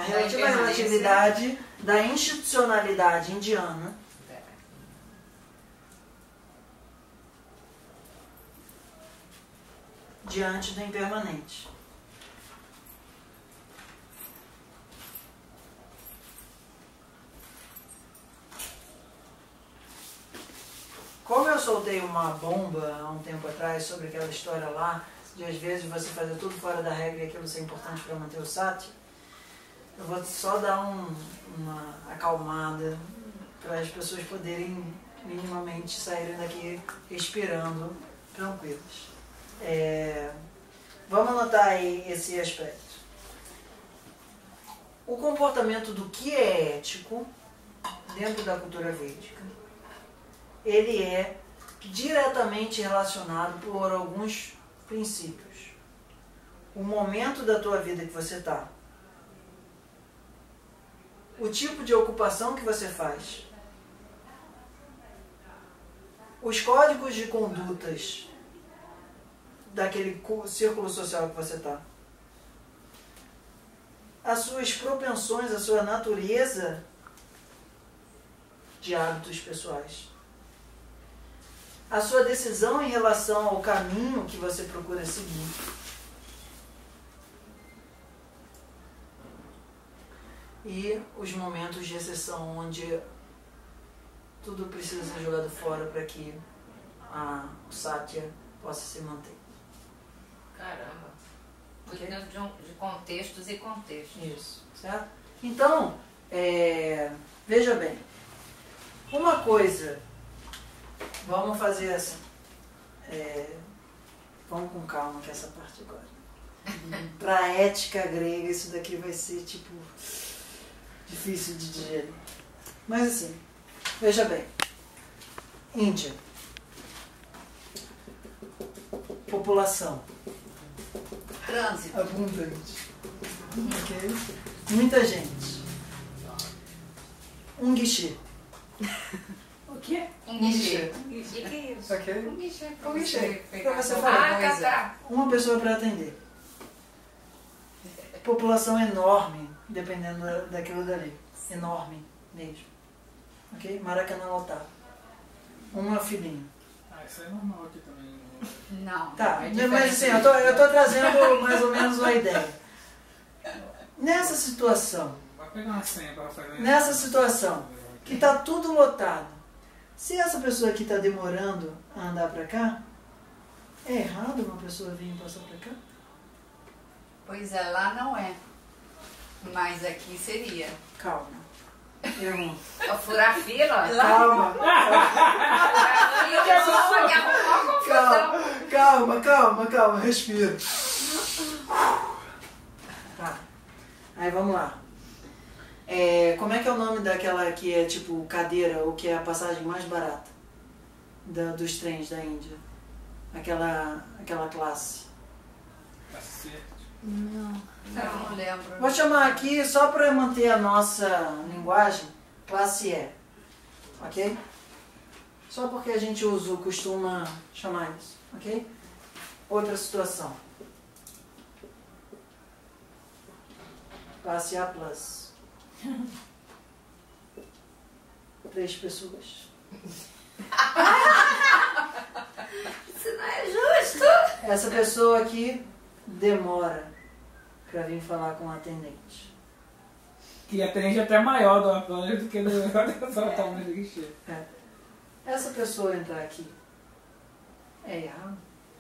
relativa relatividade da institucionalidade indiana diante do impermanente. Como eu soltei uma bomba há um tempo atrás sobre aquela história lá, de às vezes você fazer tudo fora da regra e aquilo ser importante para manter o sati, eu vou só dar uma acalmada para as pessoas poderem minimamente saírem daqui respirando tranquilos. Vamos anotar aí esse aspecto. O comportamento do que é ético dentro da cultura védica, ele é diretamente relacionado por alguns princípios. O momento da tua vida que você está, o tipo de ocupação que você faz, os códigos de condutas daquele círculo social que você está, as suas propensões, a sua natureza de hábitos pessoais, a sua decisão em relação ao caminho que você procura seguir, e os momentos de exceção onde tudo precisa ser jogado fora para que o Satya possa se manter. Caramba. Muito dentro de contextos e contextos. Isso, certo? Então, veja bem, uma coisa, vamos fazer assim, vamos com calma que essa parte agora. Para a ética grega isso daqui vai ser tipo difícil de digerir. Mas assim, veja bem, Índia, população trânsito abundante, ok? Muita gente, um guichê. O quê? Um guichê. O que é isso? Ok? Um guichê. Um guichê. Pra você Ah, falar tá, tá. uma pessoa para atender. População enorme, dependendo daquilo dali. Enorme mesmo. Ok? Maracanã lotado. Uma filhinha. Isso é normal aqui também. Não. Tá, é mas assim, eu tô trazendo mais ou menos uma ideia. Nessa situação, Vai pegar uma senha para fazer. nessa situação, que tá tudo lotado, se essa pessoa aqui tá demorando a andar pra cá, é errado uma pessoa vir passar pra cá? Pois é, lá não é. Mas aqui seria. Calma. Irmão. Pra furar fila? Calma. E o pessoal vai arrumar confusão. Calma, respira. Tá. Aí vamos lá. Como é que é o nome daquela que é tipo cadeira, ou que é a passagem mais barata dos trens da Índia? Aquela classe. Tá certo. Não lembro. Vou chamar aqui, só para manter a nossa linguagem, classe E. Ok? Só porque a gente costuma chamar isso. Ok? Outra situação. Classe A+. 3 pessoas. Isso não é justo. Essa pessoa aqui demora para vir falar com o atendente. Que atende até maior do aplano do que do tamanho do guichê. Essa pessoa entrar aqui é errado?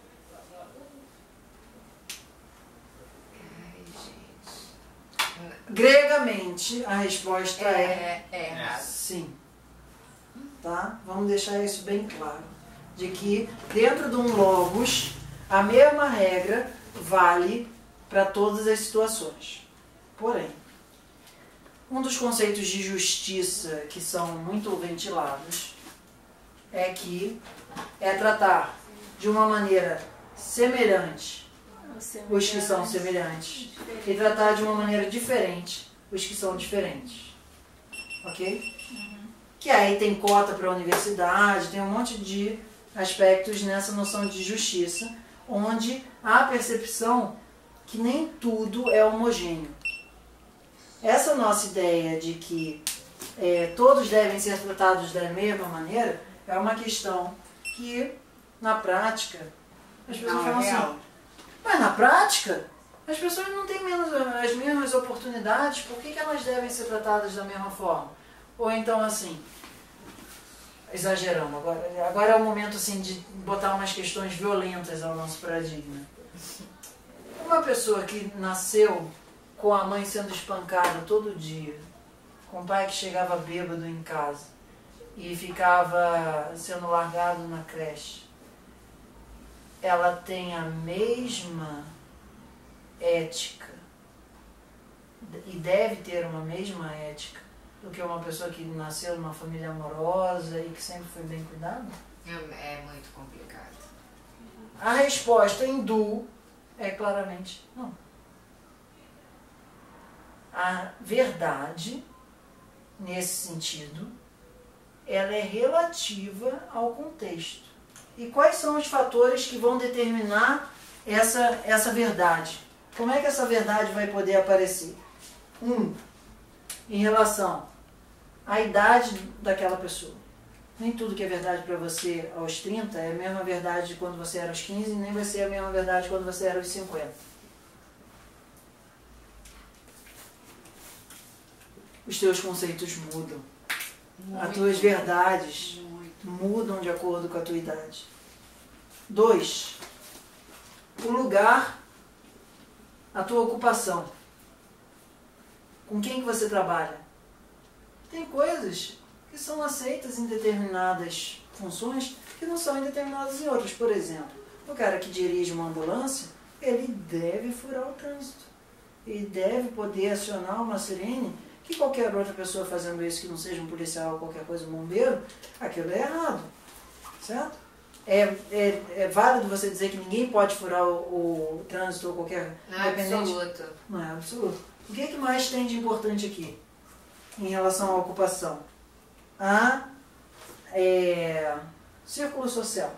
Ai, gente. Gregamente, a resposta É errado. sim. Tá? Vamos deixar isso bem claro. De que dentro de um logos, a mesma regra vale para todas as situações. Porém, um dos conceitos de justiça que são muito ventilados é que tratar de uma maneira semelhante os que são semelhantes e tratar de uma maneira diferente os que são diferentes. Ok? Que aí tem cota para a universidade, tem um monte de aspectos nessa noção de justiça, onde há a percepção que nem tudo é homogêneo. essa nossa ideia de que todos devem ser tratados da mesma maneira é uma questão que, na prática, as pessoas falam assim, mas na prática, as pessoas não têm as mesmas oportunidades, por que elas devem ser tratadas da mesma forma? Ou então assim, exagerando, agora é o momento assim, de botar umas questões violentas ao nosso paradigma. Uma pessoa que nasceu com a mãe sendo espancada todo dia, com o pai que chegava bêbado em casa e ficava sendo largado na creche, ela tem a mesma ética e deve ter uma mesma ética do que uma pessoa que nasceu numa família amorosa e que sempre foi bem cuidada? É muito complicado. A resposta hindu é claramente não. A verdade, nesse sentido, ela é relativa ao contexto. E quais são os fatores que vão determinar essa verdade? Como é que essa verdade vai poder aparecer? Em relação à idade daquela pessoa. Nem tudo que é verdade para você aos 30 é a mesma verdade de quando você era aos 15, nem vai ser a mesma verdade quando você era aos 50. Os teus conceitos mudam. As tuas verdades mudam de acordo com a tua idade. 2. O lugar, a tua ocupação. Com quem que você trabalha? Tem coisas que são aceitas em determinadas funções que não são em determinadas em outras. Por exemplo, o cara que dirige uma ambulância, ele deve furar o trânsito. Ele deve poder acionar uma sirene que qualquer outra pessoa fazendo isso, que não seja um policial ou qualquer coisa, um bombeiro, aquilo é errado. Certo? É válido você dizer que ninguém pode furar o trânsito ou qualquer... Não é absoluto. Não é absoluto. O que mais tem de importante aqui em relação à ocupação? Círculo social.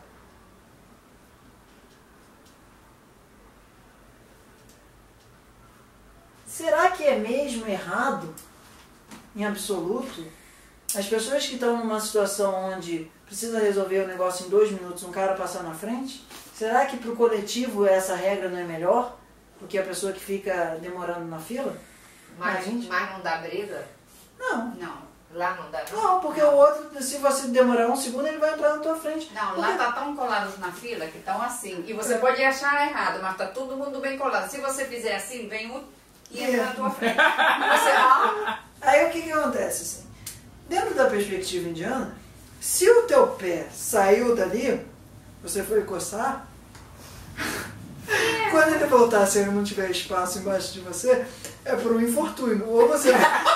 Será que é mesmo errado, em absoluto, as pessoas que estão numa situação onde precisa resolver o negócio em 2 minutos, um cara passar na frente? Será que para o coletivo essa regra não é melhor do que a pessoa que fica demorando na fila? Mas não dá briga? Não. Não. Lá não dá? Não, porque o outro, se você demorar 1 segundo, ele vai entrar na tua frente. Não, porque... lá tá tão colados na fila que estão assim. E você pode achar errado, mas tá todo mundo bem colado. Se você fizer assim, vem um e entra na tua frente. Você Aí o que acontece assim? Dentro da perspectiva indiana, se o teu pé saiu dali, você foi coçar, quando ele voltar, se ele não tiver espaço embaixo de você, é por um infortúnio. Ou você...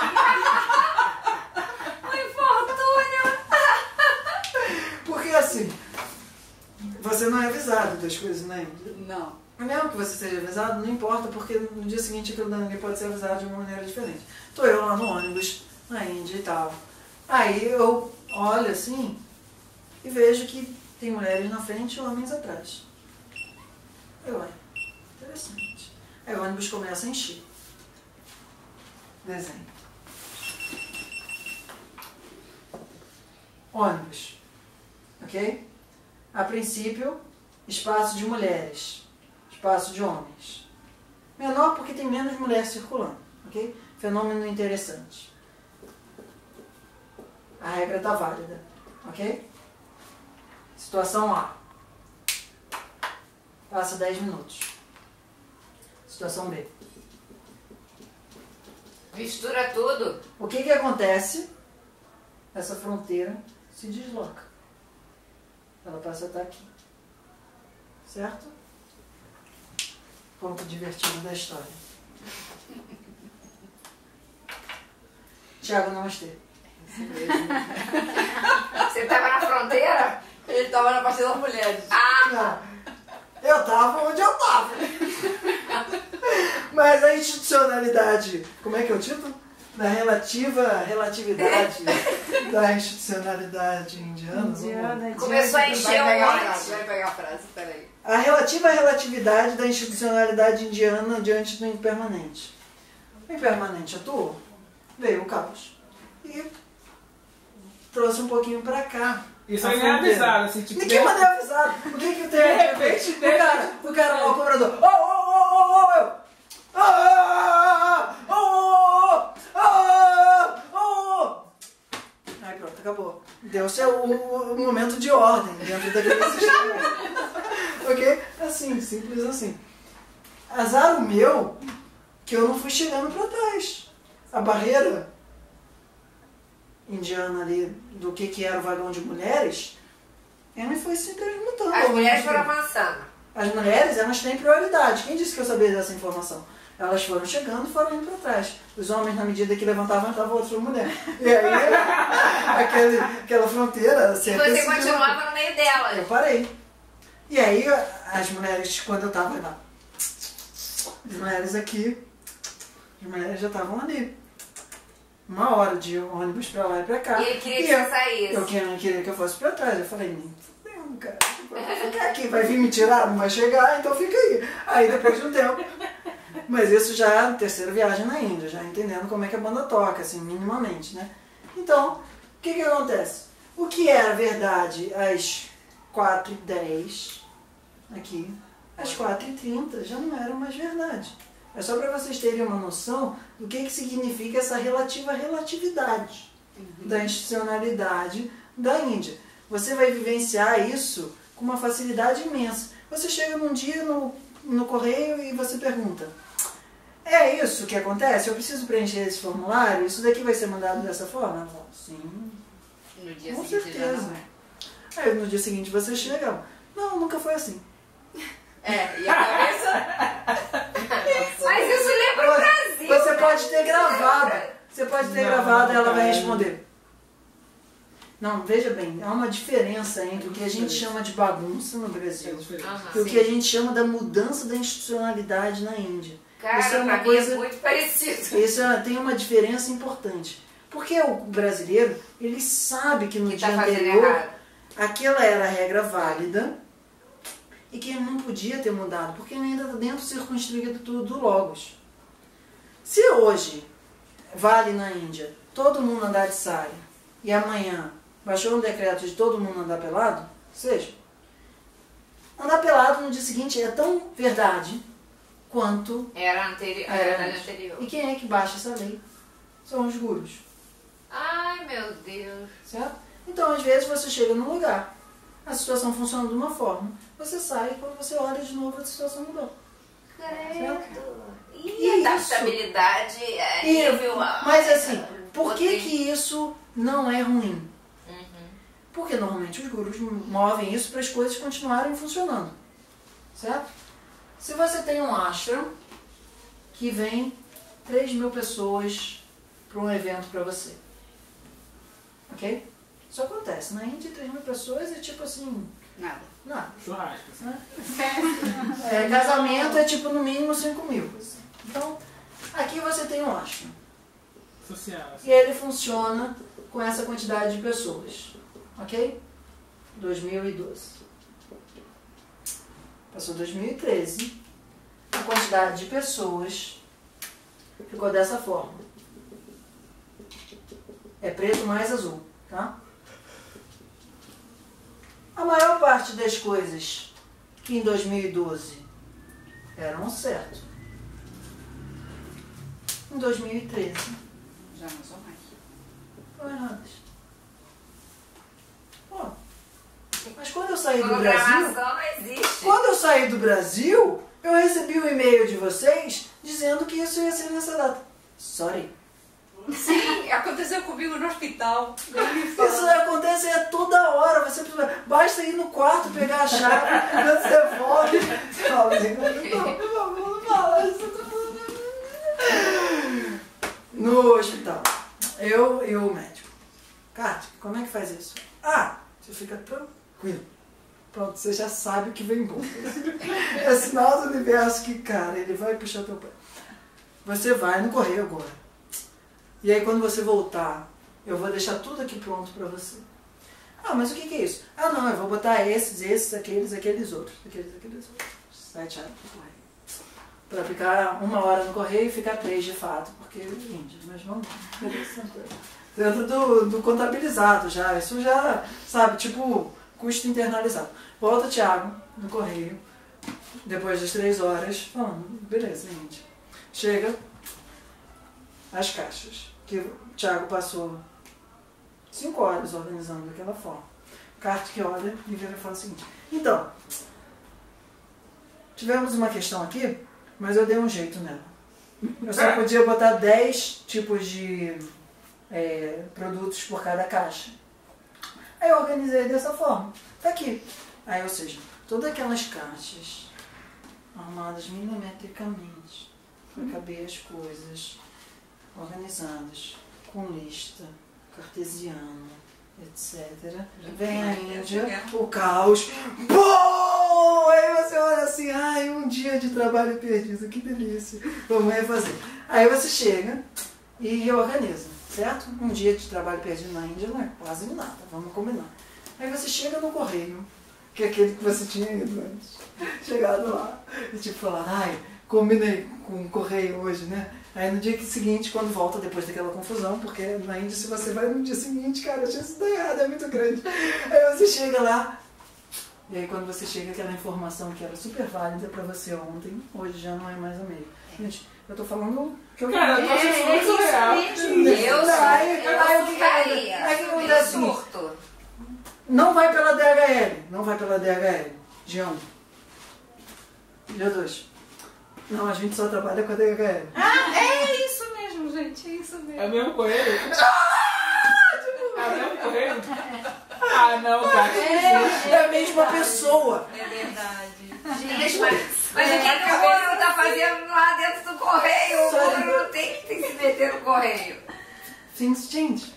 Porque assim, você não é avisado das coisas na Índia. Não. Mesmo que você seja avisado, não importa, porque no dia seguinte aquilo dali pode ser avisado de uma maneira diferente. Estou eu lá no ônibus, na Índia e tal. Aí eu olho assim e vejo que tem mulheres na frente e homens atrás. Eu olho, interessante. Aí o ônibus começa a encher. Desenho. Ônibus. Ok? A princípio, espaço de mulheres, espaço de homens. Menor porque tem menos mulheres circulando. Ok? Fenômeno interessante. A regra está válida. Ok? Situação A. Passa 10 minutos. Situação B. Mistura tudo. O que acontece? Essa fronteira se desloca. Ela passa a estar aqui. Certo? Ponto divertido da história. Tiago, namastê. Você estava na fronteira? Ele estava na parte das mulheres. Não, eu estava onde eu estava. Mas a institucionalidade, como é que é o título? Da relatividade da institucionalidade indiana. Começou a encher Vai um pegar a frase, peraí. A relativa relatividade da institucionalidade indiana diante do impermanente. impermanente atuou, veio o caos. E trouxe um pouquinho pra cá. Isso a aí não é fronteira. avisado, assim, tipo... Ninguém mandou avisado. O que que tem? De repente, O cara lá, o cobrador. Ô, ô, ô, ô, ô, ô. Aí pronto, acabou. Deu-se o momento de ordem dentro daquele sistema. Ok? Assim, simples assim. Azar o meu que eu não fui chegando pra trás. A barreira indiana ali do que era o vagão de mulheres, ela foi se transmutando. As mulheres foram avançando. As mulheres, elas têm prioridade. Quem disse que eu sabia dessa informação? Elas foram chegando e foram indo para trás. Os homens, na medida que levantavam, entrava outra mulher. E aí, aquela fronteira... E você continuava no meio delas. Eu parei. E aí, as mulheres, quando eu estava lá, as mulheres aqui, as mulheres já estavam ali. 1 hora de ônibus pra lá e pra cá. E ele queria que você saísse. Eu queria que eu fosse pra trás. Eu falei, nem fudendo, cara. Vou ficar aqui. Vai vir me tirar? Não vai chegar, então fica aí. Aí depois de um tempo... Mas isso já é a terceira viagem na Índia, já entendendo como é que a banda toca, assim, minimamente, né? Então, o que acontece? O que era verdade às 4h10, aqui, às 4h30, já não era mais verdade. É só para vocês terem uma noção do que significa essa relatividade da institucionalidade da Índia. Você vai vivenciar isso com uma facilidade imensa. Você chega num dia no correio e você pergunta: é isso que acontece? Eu preciso preencher esse formulário? Isso daqui vai ser mandado dessa forma? Sim. No dia Com seguinte certeza. já não é. Aí no dia seguinte você chega: não, nunca foi assim. É, e a cabeça... Mas isso lembra o Brasil. Você pode ter Isso gravado. lembra. Você pode ter Não, gravado e ela vai cara. responder. Não, veja bem, há uma diferença entre o que a gente chama de bagunça no Brasil Aham, e o sim. que a gente chama da mudança da institucionalidade na Índia. Cara, Isso é uma pra mim coisa- é muito parecido. Isso tem uma diferença importante. Porque o brasileiro, ele sabe que no Que dia tá fazendo anterior, errado. aquela era a regra válida e que ele não podia ter mudado, porque ele ainda está dentro do circunscrito do Logos. Se hoje vale na Índia todo mundo andar de saia e amanhã baixou um decreto de todo mundo andar pelado, seja, andar pelado no dia seguinte é tão verdade quanto Era a verdade anterior. E quem é que baixa essa lei? São os gurus, Ai, meu Deus. certo? Então, às vezes, você chega num lugar, a situação funciona de uma forma, você sai e quando você olha de novo, a situação mudou. Credo. E Isso. a adaptabilidade é nível... Mas assim, por que isso não é ruim? Uhum. Porque normalmente os gurus movem isso para as coisas continuarem funcionando, certo? Se você tem um ashram que vem 3.000 pessoas para um evento para você, ok? Isso acontece. Na Índia, 3.000 pessoas é tipo assim, Nada. nada. Churrasco. Né? Casamento é tipo no mínimo 5.000. Então, aqui você tem um ashram. Social. assim. E ele funciona com essa quantidade de pessoas. Ok? 2012. Passou 2013. A quantidade de pessoas ficou dessa forma. É preto mais azul, tá? A maior parte das coisas que em 2012 eram certo, em 2013 Já não sou mais. foram erradas. Pô, mas quando eu saí do Brasil, Programação não existe. quando eu saí do Brasil, eu recebi um e-mail de vocês dizendo que isso ia ser nessa data. Sorry. Sim, aconteceu comigo no hospital. Isso acontece a toda hora. Você basta ir no quarto, pegar a chave, quando você volta, você fala assim, não, por favor, não fala isso. No hospital, eu e o médico. Cátia, como é que faz isso? Ah, você fica tranquilo. Pronto, você já sabe o que vem bom. É sinal do universo que, cara, ele vai puxar teu pé. Você vai no correio agora. E aí quando você voltar, eu vou deixar tudo aqui pronto pra você. Ah, mas o que é isso? Ah, não, eu vou botar esses, aqueles outros. Aqueles outros. 7 anos. para ficar 1 hora no correio e ficar 3 de fato, porque Índia, mas vamos lá. Dentro do contabilizado já, isso já, sabe, tipo, custo internalizado. Volta o Thiago no correio, depois das 3 horas, falando, beleza, Índia. Chega as caixas, que o Thiago passou 5 horas organizando daquela forma. Carta que olha e vira e fala o seguinte, então, tivemos uma questão aqui, mas eu dei um jeito nela. Eu só podia botar 10 tipos de produtos por cada caixa. Aí eu organizei dessa forma. Tá aqui. Aí, ou seja, todas aquelas caixas armadas milimetricamente para caber as coisas organizadas, com lista, cartesiano, etc. Vem a Índia, o caos. Pô! Aí você olha assim, ai, um dia de trabalho perdido, que delícia. Vamos refazer. Aí você chega e reorganiza, certo? Um dia de trabalho perdido na Índia não é quase nada, vamos combinar. Aí você chega no correio, que é aquele que você tinha ido antes. Chegado lá e tipo falar, ai, combinei com o correio hoje, né? Aí no dia seguinte, quando volta, depois daquela confusão, porque na Índia, se você vai no dia seguinte, cara, a chance de dar errado é muito grande. Aí você chega lá, e aí quando você chega, aquela informação que era super válida pra você ontem, hoje já não é mais a mesma. Gente, eu tô falando que eu... Cara, eu tô achando muito surreal. Eu surto. Não vai pela DHL, não vai pela DHL. Dia 1. Dia 2. Não, a gente só trabalha com a DHL. É isso mesmo, gente, é isso mesmo. É o mesmo correio? É o mesmo correio? Ah, não, cara. É a mesma pessoa. É verdade. Gente, Mas o que o Bruno tá fazendo lá dentro do correio? O Bruno não tem que se meter no correio. Things change.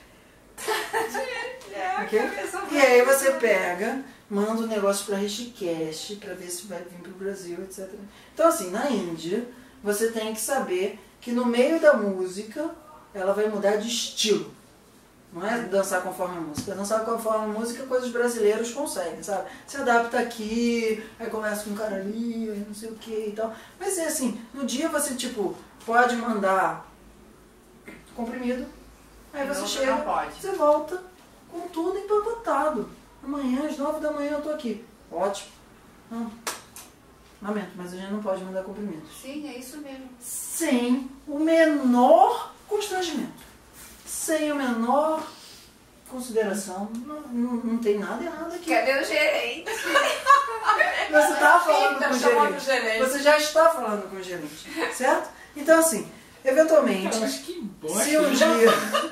É, Ok? E aí você pega, manda o negócio para Rishikesh para ver se vai vir para o Brasil, etc. Então assim, na Índia, você tem que saber que no meio da música ela vai mudar de estilo. Não é dançar conforme a música. Dançar conforme a música, coisas brasileiros conseguem, sabe? Se adapta aqui, aí começa com um cara ali, aí não sei o que e tal. Mas é assim, no dia você tipo, pode mandar comprimido, aí você chega, você volta com tudo empacotado. Amanhã, às 9 da manhã, eu tô aqui. Ótimo. Lamento, mas a gente não pode mandar comprimidos. Sim, é isso mesmo. Sem o menor constrangimento. Sem a menor consideração. Não tem nada errado aqui. Cadê o gerente? Você está falando com o chamando o gerente. gerente. Você já está falando com o gerente. Certo? Então, assim, eventualmente, Mas que bosta. se um dia...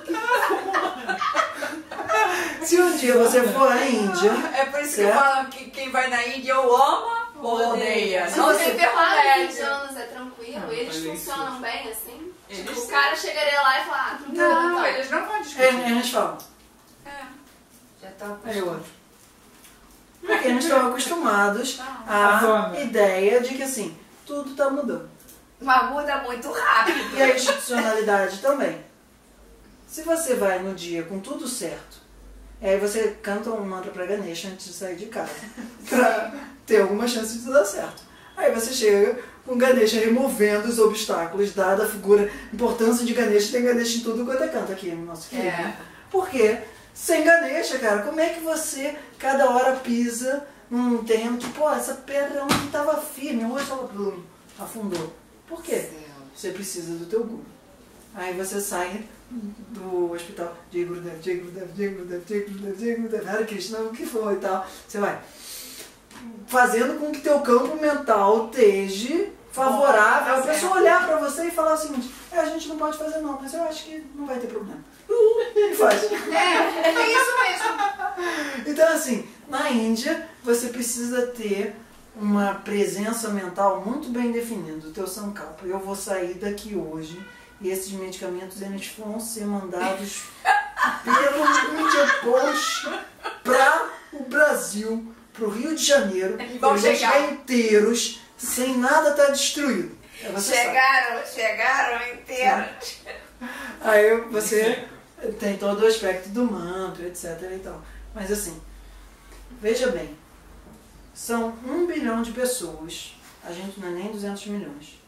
Se um dia você for à Índia... É por isso que certo? eu falo que quem vai na Índia ou ama ou odeia. Se Não você- tem intermédio. indianos, é tranquilo, eles mas isso- funcionam bem assim. Eles Tipo, o sim. cara chegaria lá e falar, tranquilo, Não, tá. eles não vão discutir. Eles falam. Já tá Aí outro. Porque eles estão acostumados A à zona. ideia de que assim, tudo está mudando. Mas muda muito rápido. E a institucionalidade também. Se você vai no dia com tudo certo, aí você canta um mantra pra Ganesha antes de sair de casa, pra ter alguma chance de dar certo. Aí você chega com Ganesha removendo os obstáculos, dada a figura, importância de Ganesha, tem Ganesha em tudo quanto é canto aqui no nosso querido. É. Por quê? Sem Ganesha, cara, como é que você cada hora pisa num terreno que, pô, essa pedra não estava firme, hoje ela plum, afundou. Por quê? Você precisa do teu guru. Aí você sai do hospital, Jai Gurudev, Jai Gurudev, Jai Gurudev, Jai Gurudev, Jai Gurudev, Hare Krishna, o que for e tal. Você vai fazendo com que teu campo mental esteja favorável, a pessoa olhar pra você e falar o seguinte, a gente não pode fazer não, mas eu acho que não vai ter problema. E faz. É isso mesmo. Então assim, na Índia você precisa ter uma presença mental muito bem definida, o teu sankalpa. Eu vou sair daqui hoje e esses medicamentos eles vão ser mandados pelo India Post para o Brasil, para o Rio de Janeiro, E vão eles vão chegar. chegar inteiros, sem nada estar destruído. Aí você sabe. Chegaram inteiros. Aí você tem todo o aspecto do mantra, etc. e tal. Mas assim, veja bem, são 1 bilhão de pessoas, a gente não é nem 200 milhões.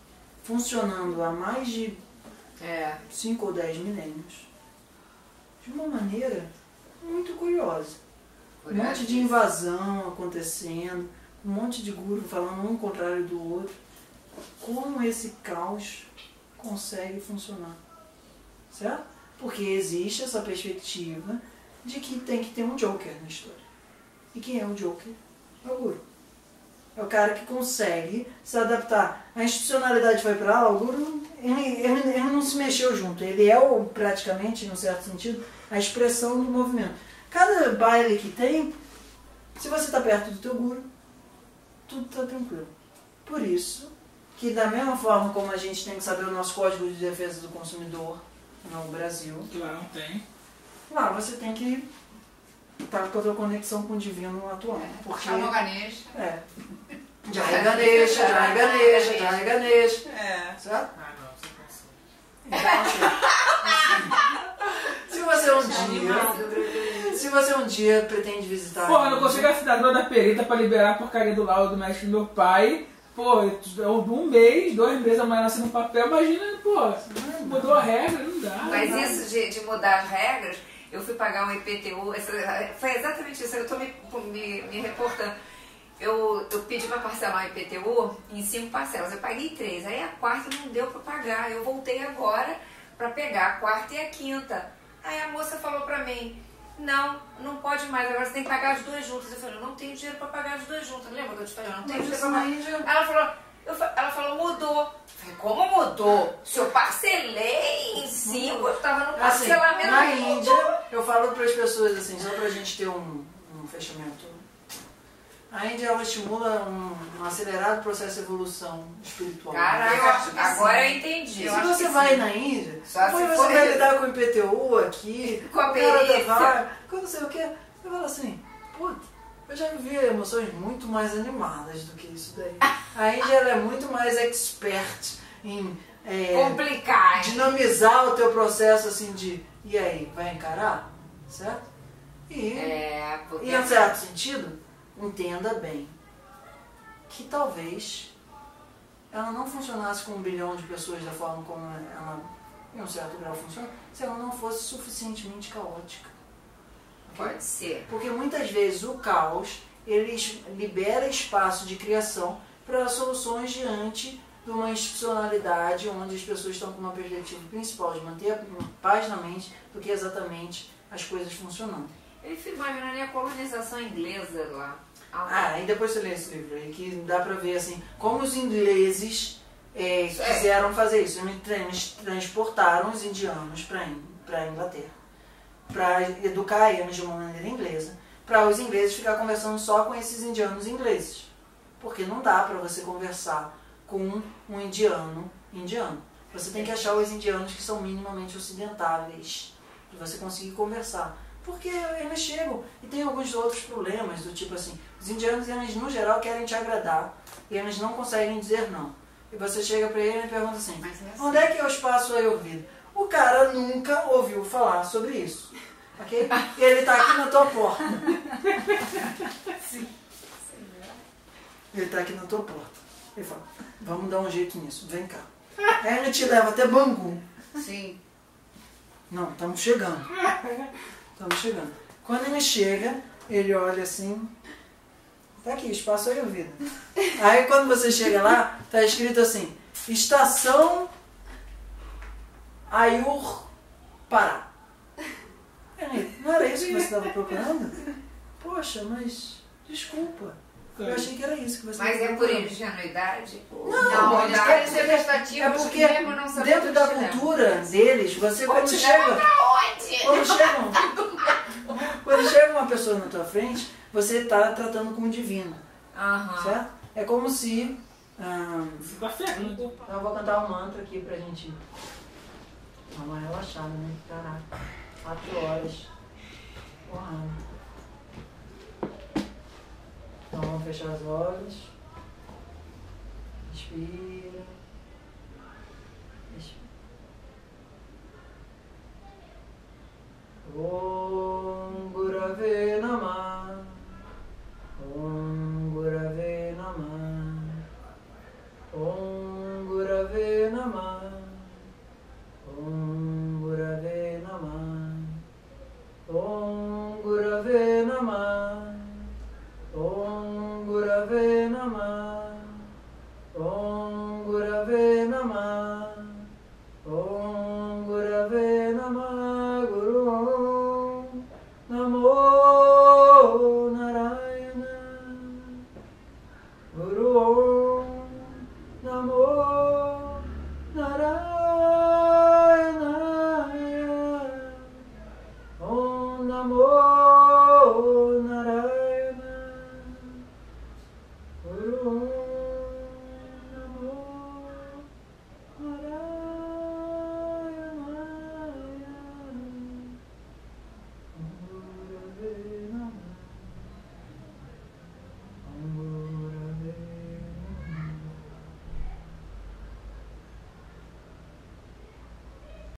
funcionando há mais de É. 5 ou 10 milênios de uma maneira muito curiosa. Um monte de invasão acontecendo, um monte de guru falando um contrário do outro. Como esse caos consegue funcionar? Certo? Porque existe essa perspectiva de que tem que ter um Joker na história. E quem é o Joker? É o guru. É o cara que consegue se adaptar. A institucionalidade foi para lá, o guru ele não se mexeu junto. Ele é, praticamente, num certo sentido, a expressão do movimento. Cada baile que tem, se você está perto do teu guru, tudo está tranquilo. Por isso, que da mesma forma como a gente tem que saber o nosso Código de Defesa do Consumidor no Brasil, Que lá não tem. lá você tem que estar com a tua conexão com o divino atual. Porque Chama o Ganesha. é. Jai Ganesha, Jai Ganesha, Jai Ganesha. É. Certo? Ah, não, você pensou. Então, assim, se você um dia pretende visitar... Pô, eu não consigo assinar da perita pra liberar a porcaria do laudo do médico do meu pai. Pô, um mês, 2 meses amanhã nasce no papel, imagina, pô, mudou a regra, não dá. Mas não dá. isso de mudar as regras, eu fui pagar um IPTU, foi exatamente isso, eu estou me reportando. Eu pedi para parcelar o IPTU em 5 parcelas, eu paguei 3, aí a quarta não deu para pagar, eu voltei agora para pegar a quarta e a quinta. Aí a moça falou para mim, não pode mais, agora você tem que pagar as 2 juntas. Eu falei, eu não tenho dinheiro para pagar as 2 juntas, lembra que eu te falei, eu não tenho dinheiro para pagar. Ela falou, mudou. Eu falei, como mudou? Se eu parcelei em 5, eu estava no parcelamento. Na Índia, eu falo para as pessoas assim, só para a gente ter um fechamento. A Índia ela estimula um acelerado processo de evolução espiritual. Caraca, agora eu entendi. Se você vai na Índia, Só depois se você for vai lidar com o IPTU aqui, Com a o cara da perícia. VAR, com não sei o quê. Eu falo assim, puta, eu já vivi emoções muito mais animadas do que isso daí. A Índia ela é muito mais expert em complicar. dinamizar o teu processo assim de, e aí, vai encarar? Certo? E Porque em um certo sentido, entenda bem que talvez ela não funcionasse com 1 bilhão de pessoas da forma como ela, em um certo grau, funciona, se ela não fosse suficientemente caótica. pode ser. Porque muitas vezes o caos, ele libera espaço de criação para soluções diante de uma institucionalidade onde as pessoas estão com uma perspectiva principal de manter a paz na mente do que exatamente as coisas funcionando. Ele fica imaginando a colonização inglesa lá. E depois você lê esse livro aí, que dá pra ver assim, como os ingleses quiseram fazer isso. Eles transportaram os indianos pra Inglaterra, pra educar eles de uma maneira inglesa, para os ingleses ficar conversando só com esses indianos ingleses. Porque não dá pra você conversar com um indiano. Você tem que achar os indianos que são minimamente ocidentáveis, de você conseguir conversar. Porque eles chegam e tem alguns outros problemas, do tipo assim, os indianos, eles no geral querem te agradar e eles não conseguem dizer não. E você chega pra ele e pergunta assim, onde é que é o espaço Ayurveda? O cara nunca ouviu falar sobre isso, ok? E ele tá aqui na tua porta. Sim. Ele tá aqui na tua porta. Ele fala, vamos dar um jeito nisso, vem cá. Aí ele te leva até Bangu. Sim. Não, estamos chegando. Quando ele chega, ele olha assim, tá aqui, espaço Ayurveda. Aí quando você chega lá, tá escrito assim, estação Ayur Pará. Não era isso que você estava procurando? Poxa, mas desculpa. Eu achei que era isso que você Mas estava é por procurando. ingenuidade? Não, eles é querem porque- ser prestativos É porque mesmo não sabendo dentro onde da te levam. cultura deles, você quando te chega... levam pra onde? Quando chega uma pessoa na tua frente, você está tratando com o divino, Aham. certo? É como se... Você tá ferrando. eu vou cantar um mantra aqui pra gente dar uma relaxada, né? Caraca, 4 horas. Porra. Então vamos fechar os olhos. Respira. Respira. Om Gurave Namah. Om Gurave Namah. Om Gurave Ave Namah